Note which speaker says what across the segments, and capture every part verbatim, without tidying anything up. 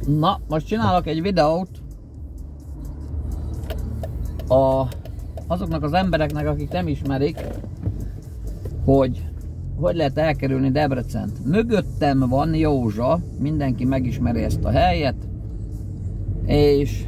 Speaker 1: Na, most csinálok egy videót a, azoknak az embereknek, akik nem ismerik, hogy hogy lehet elkerülni Debrecent. Mögöttem van Józsa, mindenki megismeri ezt a helyet, és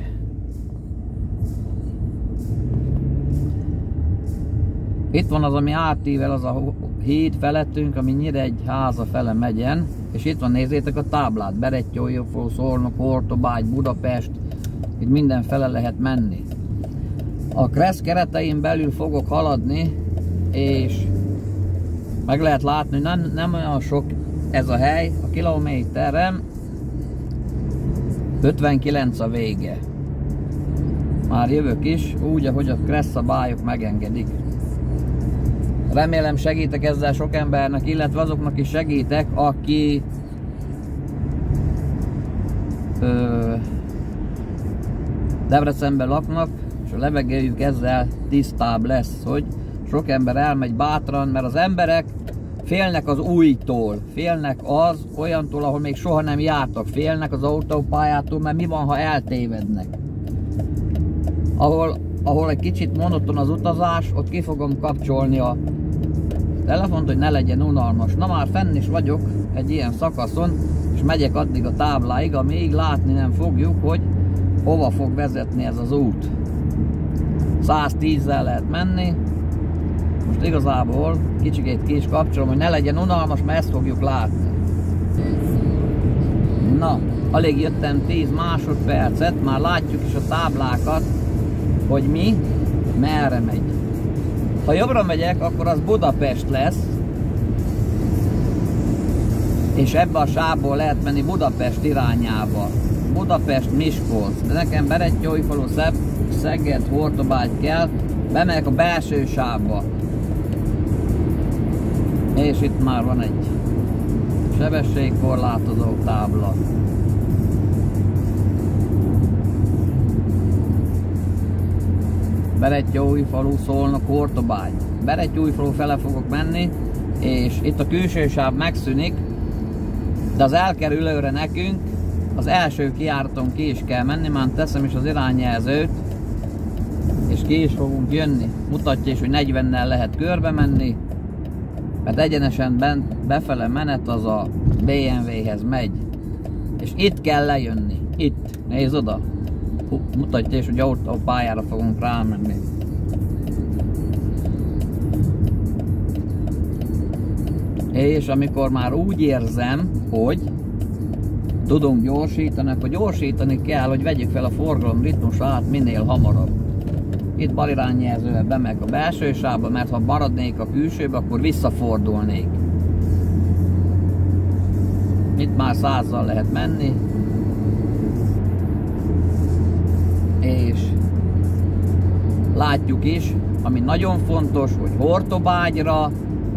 Speaker 1: itt van az, ami átível, az a híd felettünk, ami Nyíregyháza fele megyen, és itt van, nézzétek a táblát, Berettyói-Jófó, Szolnok, Hortobágy, Budapest, itt mindenfele lehet menni. A Kressz keretein belül fogok haladni, és meg lehet látni, hogy nem, nem olyan sok ez a hely, a kilométerem ötvenkilenc a vége. Már jövök is, úgy, ahogy a Kressz szabályok megengedik. Remélem segítek ezzel sok embernek, illetve azoknak is segítek, aki ö, Debrecenben laknak, és a levegőjük ezzel tisztább lesz, hogy sok ember elmegy bátran, mert az emberek félnek az újtól, félnek az olyantól, ahol még soha nem jártak, félnek az autópályától, mert mi van, ha eltévednek. Ahol, ahol egy kicsit monoton az utazás, ott ki fogom kapcsolni a telefont, hogy ne legyen unalmas. Na, már fenn is vagyok egy ilyen szakaszon, és megyek addig a tábláig, amíg látni nem fogjuk, hogy hova fog vezetni ez az út. száztízzel lehet menni. Most igazából kicsikét ki is kapcsolom, hogy ne legyen unalmas, mert ezt fogjuk látni. Na, alig jöttem tíz másodpercet, már látjuk is a táblákat, hogy mi merre megy. Ha jobbra megyek, akkor az Budapest lesz, és ebbe a sávból lehet menni Budapest irányába. Budapest-Miskolc, de nekem Berettyói-Falu, Szeged, Hortobágy kell, bemegyek a belső sávba. És itt már van egy sebességkorlátozó tábla. Berettyói-Falu, Szolnok, Hortobágy. Berettyói-Falu fele fogok menni, és itt a külső sáv megszűnik, de az elkerülőre nekünk az első kijáraton ki is kell menni, már teszem is az irányjelzőt, és ki is fogunk jönni. Mutatja is, hogy negyvennel lehet körbe menni, mert egyenesen bent, befele menet az a bé em vé-hez megy. És itt kell lejönni. Itt. Nézd oda. Mutatja is, hogy autópályára fogunk rámenni. És amikor már úgy érzem, hogy tudunk gyorsítani, akkor gyorsítani kell, hogy vegyük fel a forgalom ritmusát minél hamarabb. Itt balirányjelzővel bemegyek a belső sávba, mert ha maradnék a külsőbe, akkor visszafordulnék. Itt már százzal lehet menni. És látjuk is, ami nagyon fontos, hogy Hortobágyra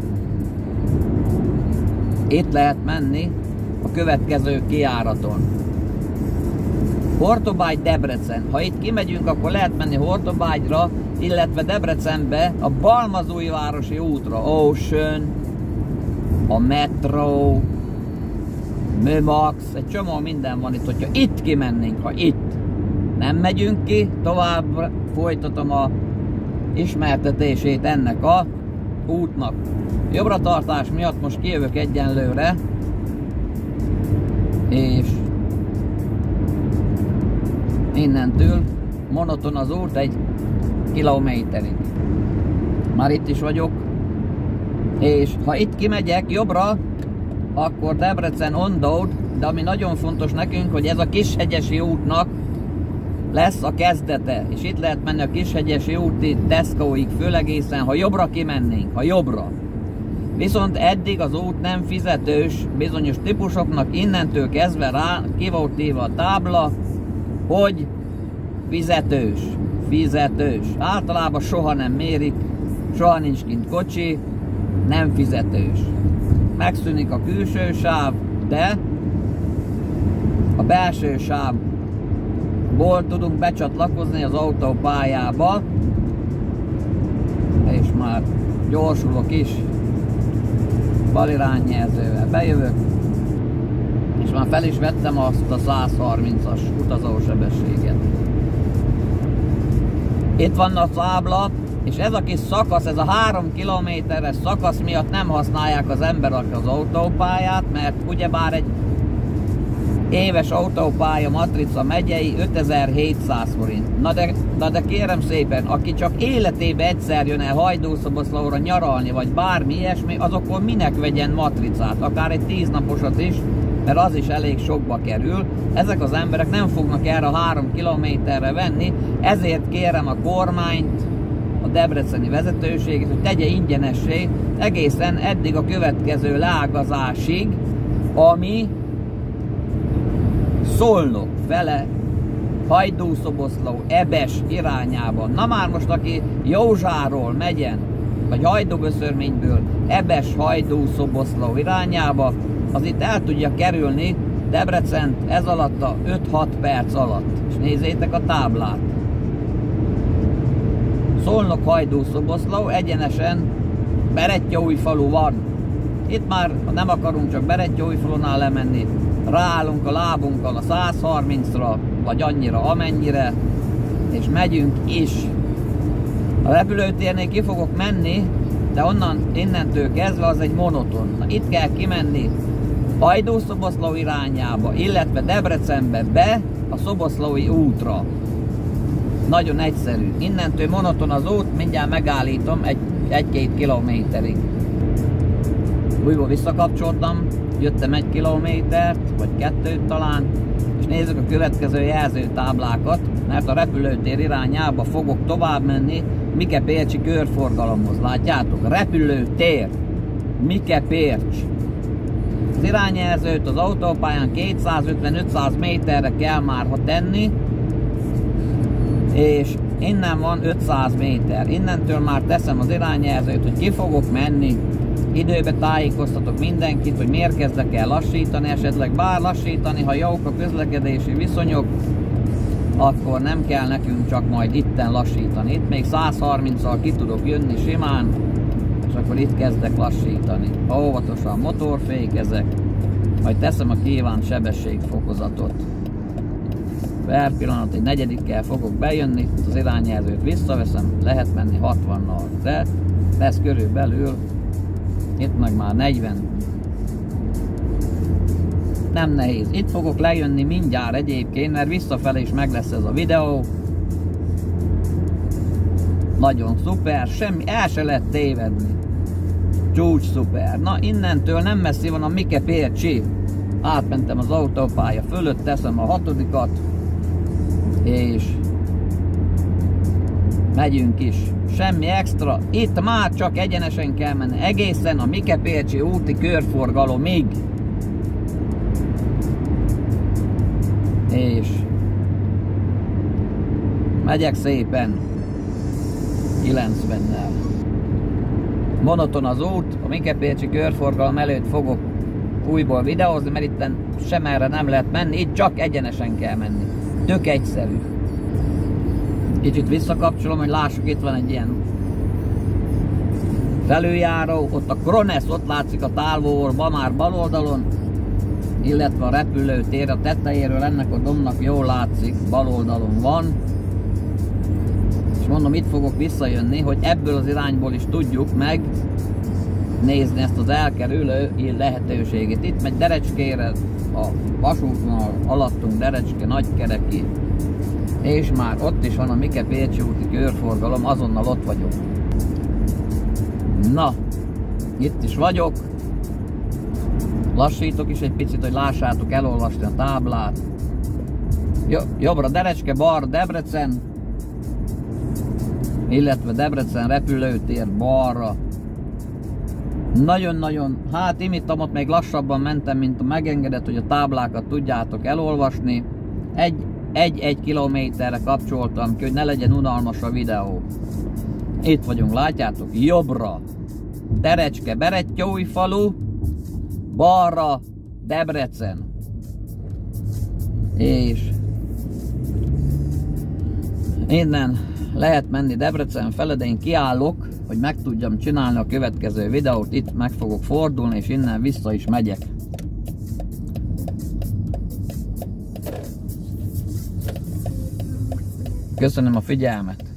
Speaker 1: itt lehet menni a következő kijáraton. Hortobágy, Debrecen. Ha itt kimegyünk, akkor lehet menni Hortobágyra, illetve Debrecenbe a Balmazújvárosi útra. Ocean, a Metro, Mömax, egy csomó minden van itt, hogyha itt kimennénk, ha itt nem megyünk ki, tovább folytatom a ismertetését ennek a útnak. Jobbra-tartás miatt most kijövök egyenlőre, és innentől monoton az út egy kilométerig. Már itt is vagyok, és ha itt kimegyek jobbra, akkor Debrecen Ondód, de ami nagyon fontos nekünk, hogy ez a Kishegyesi útnak lesz a kezdete, és itt lehet menni a Kishegyesi úti Tescoig, főlegészen, ha jobbra kimennénk, ha jobbra. Viszont eddig az út nem fizetős bizonyos típusoknak, innentől kezdve rá ki volt írva a tábla, hogy fizetős, fizetős. Általában soha nem mérik, soha nincs kint kocsi, nem fizetős. Megszűnik a külső sáv, de a belső sávból tudunk becsatlakozni az autópályába, és már gyorsulok is, balirányjelzővel bejövök, és már fel is vettem azt a száz harmincas utazósebességet. Itt van a tábla, és ez a kis szakasz, ez a három kilométeres szakasz miatt nem használják az emberek az autópályát, mert ugyebár egy éves autópálya Matrica megyei ötezer-hétszáz forint. Na de, na de kérem szépen, aki csak életében egyszer jön el Hajdúszoboszlóra nyaralni, vagy bármi ilyesmi, az akkor minek vegyen matricát, akár egy tíznaposat is, mert az is elég sokba kerül. Ezek az emberek nem fognak erre a három kilométerre venni, ezért kérem a kormányt, a debreceni vezetőséget, hogy tegye ingyenessé egészen eddig a következő leágazásig, ami Szolnok fele, Hajdúszoboszló, Ebes irányában. Na már most, aki Józsáról megyen, vagy Hajdúböszörményből Ebes, Hajdúszoboszló irányába, az itt el tudja kerülni Debrecent ez alatt a öt-hat perc alatt. És nézzétek a táblát. Szolnok, Hajdúszoboszló, egyenesen Berettyóújfalu van. Itt már nem akarunk csak Berettyóújfalunál lemenni, ráállunk a lábunkkal a száz harmincra, vagy annyira amennyire, és megyünk is. A repülőtérnél ki fogok menni, de onnan, innentől kezdve az egy monoton. Na, itt kell kimenni Hajdúszoboszló irányába, illetve Debrecenbe be a Szoboszlói útra. Nagyon egyszerű. Innentől monoton az út, mindjárt megállítom egy-két kilométerig. Újból visszakapcsoltam, jöttem egy kilométert, vagy kettőt talán, és nézzük a következő jelzőtáblákat, mert a repülőtér irányába fogok tovább menni Mikepércsi körforgalomhoz. Látjátok? Repülőtér, Mikepércs. Az irányjelzőt az autópályán kétszázötven-ötszáz méterre kell már ha tenni, és innen van ötszáz méter. Innentől már teszem az irányjelzőt, hogy ki fogok menni. Időbe tájékoztatok mindenkit, hogy miért kezdek el lassítani, esetleg bár lassítani, ha jók a közlekedési viszonyok, akkor nem kell nekünk csak majd itten lassítani. Itt még száz harminccal ki tudok jönni simán, és akkor itt kezdek lassítani. Óvatosan motorfékezek, majd teszem a kívánt sebességfokozatot. Per pillanat egy negyedikkel fogok bejönni, az irányjelzőt visszaveszem, lehet menni hatvannal, de lesz körülbelül, itt meg már negyven. Nem nehéz. Itt fogok lejönni mindjárt egyébként, mert visszafele is meg lesz ez a videó. Nagyon szuper, semmi, el se lehet tévedni. Csúcs szuper. Na innentől nem messzi van a Mikepércsi. Átmentem az autópálya fölött, teszem a hatodikat, és megyünk is. Semmi extra. Itt már csak egyenesen kell menni. Egészen a Mikepércsi úti körforgalomig. És megyek szépen kilencvennel. Monoton az út, a Mikepércsi körforgalom előtt fogok újból videózni, mert itt sem erre nem lehet menni, itt csak egyenesen kell menni. Tök egyszerű. Kicsit visszakapcsolom, hogy lássuk, itt van egy ilyen felüljáró, ott a Kronesz, ott látszik a távolban már bal oldalon, illetve a repülőtér a tetejéről ennek a dombnak jól látszik, bal oldalon van. És mondom, itt fogok visszajönni, hogy ebből az irányból is tudjuk meg nézni ezt az elkerülő lehetőségét. Itt megy Derecskére, a vasútvonal alattunk Derecske, Nagykereki, és már ott is van a Mikepércsi úti körforgalom, azonnal ott vagyok. Na, itt is vagyok. Lassítok is egy picit, hogy lássátok elolvasni a táblát. Jobbra Derecske, balra Debrecen, illetve Debrecen repülőtér balra. Nagyon-nagyon, hát imitamot még lassabban mentem, mint a megengedett, hogy a táblákat tudjátok elolvasni. Egy-egy kilométerre kapcsoltam ki, hogy ne legyen unalmas a videó. Itt vagyunk, látjátok? Jobbra Derecske, Berettyóújfalu, balra Debrecen. És innen lehet menni Debrecen fele, de én kiállok, hogy meg tudjam csinálni a következő videót. Itt meg fogok fordulni, és innen vissza is megyek. Köszönöm a figyelmet!